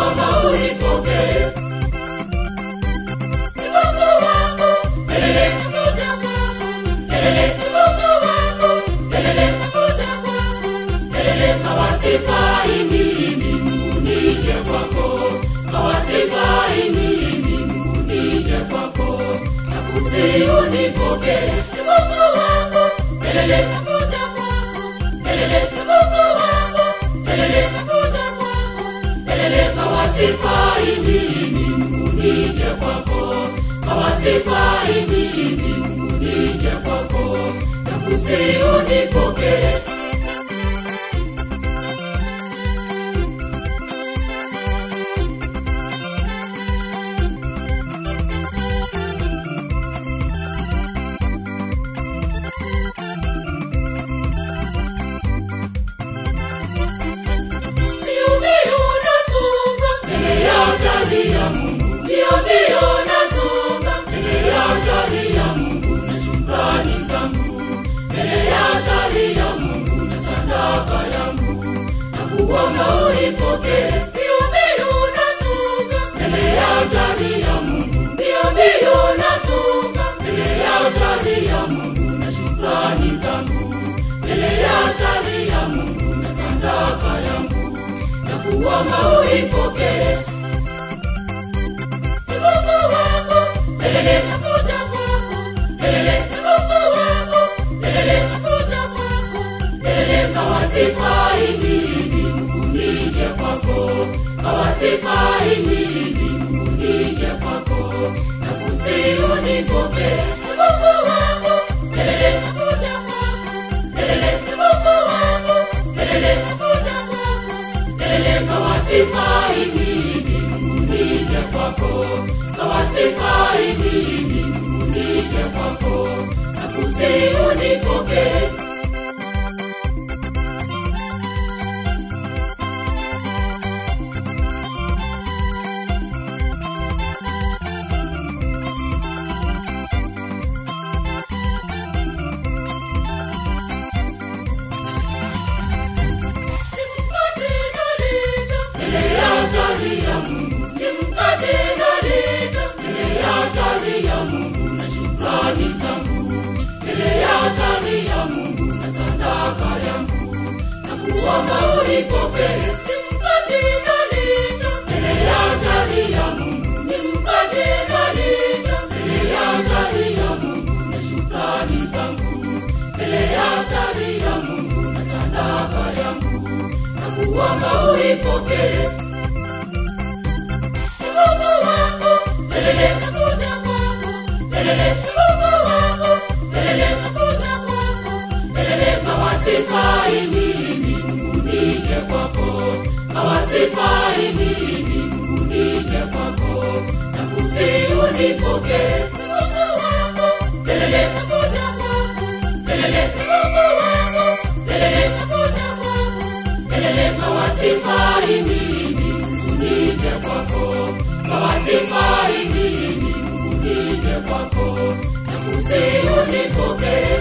kuomba uipokee. Mungu wangu, milele nakuja kwako, milele ni Mungu wangu, milele nakuja kwako, milele hawasifai mimi Mungu nije kwako, hawasifai mimi Mungu nije kwako, nakusihi unipokee. Mungu wangu, milele nakuja kwako, milele ni Mungu wangu, milele nakuja kwako, milele hawasifai mimi Mungu nije kwako, hawasifai mimi Mungu nije kwako, nakusihi unipokee. Kuomba uipokee, mbio mbio nasonga mbele ya altari ya Mungu, mbio mbio nasonga mbele ya altari ya Mungu, na shukrani zangu mbele ya altari ya Mungu, na sadaka yangu, na kuomba uipokee. Mungu wangu, milele nakuja kwako, milele ni Mungu wangu, milele nakuja kwako, milele hawasifai mimi nije kwako, hawasifai mimi Mungu nije kwako, nakusihi unipokee. Mungu wangu, milele nakuja kwako, milele ni Mungu wangu, milele nakuja kwako, milele hawasifai mimi Mungu nije kwako, hawasifai mimi Mungu nije kwako, nakusihi unipokee. Kuomba uipokee, nimpate nalita mbele ya altari ya Mungu, nimpate nalita mbele ya altari ya Mungu, na shukrani zangu mbele ya altari ya Mungu, na sadaka yangu, na kuomba uipokee. Mungu wangu, milele nakuja kwako, milele ni Mungu wangu, milele nakuja kwako, milele hawasifai mimi nije kwako, hawasifai mimi Mungu nije kwako, nakusihi unipokee. Mungu wangu, milele nakuja kwako, milele ni Mungu wangu, milele nakuja kwako, milele hawasifai mimi Mungu nije kwako, hawasifai mimi Mungu nije kwako, nakusihi unipokee.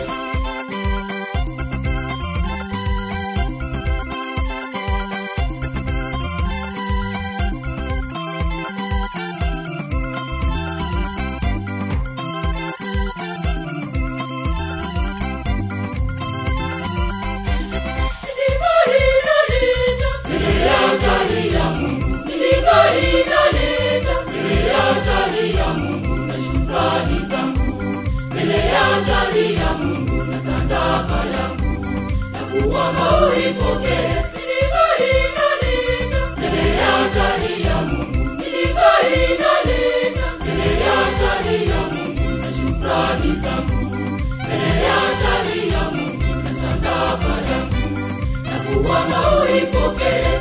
Kuomba uipokee, milima inaleta mbele ya altari ya Mungu, milima inaleta mbele ya altari ya Mungu, na shukrani zangu mbele ya altari ya Mungu, na sadaka yangu, na kuomba uipokee.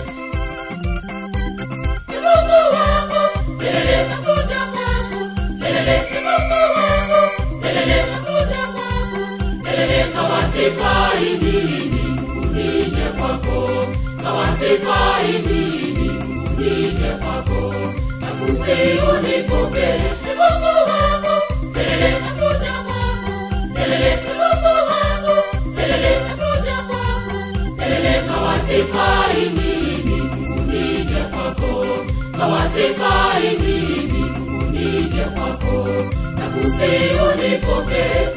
Mungu wangu, milele nakuja kwako, milele ni Mungu wangu, milele nakuja kwako, milele hawasifai mimi nije kwako, hawasifai mimi Mungu nije kwako, nakusihi unipokee. Mungu wangu, milele nakuja kwako, milele ni Mungu wangu, milele nakuja kwako, milele hawasifai mimi Mungu nije kwako, sifai mimi Mungu nije kwako, nakusihi unipokee.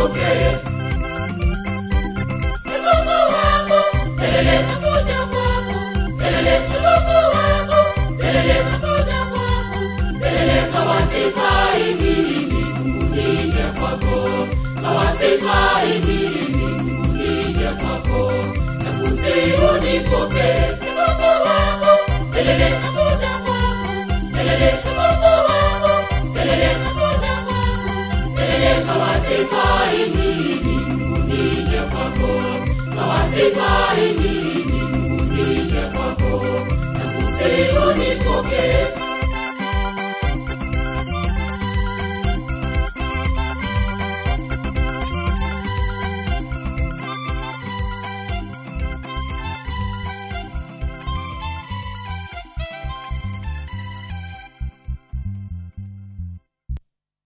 unipokee. Mungu wangu, milele nakuja kwako. Milele Mungu wangu, milele nakuja kwako. Milele kawasifai mimi, Mungu nije kwako. Kawasifai mimi, Mungu nije kwako. Nakusihi unipokee. Mungu wangu, milele nakuja kwako. Milele Mungu wangu, milele nakuja kwako. Milele kawasifai mimi, Mungu nije kwako. Kawasifai